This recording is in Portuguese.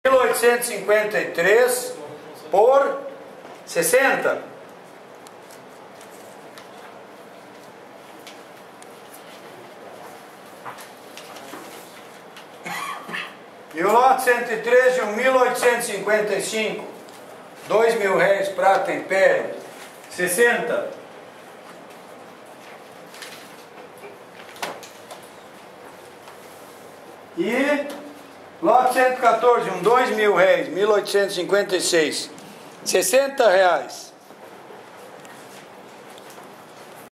1853 por 60. E o lote 113 de 1855, R$2.000, prata império, 60. E lote 114, R$2.000, 1856, R$60.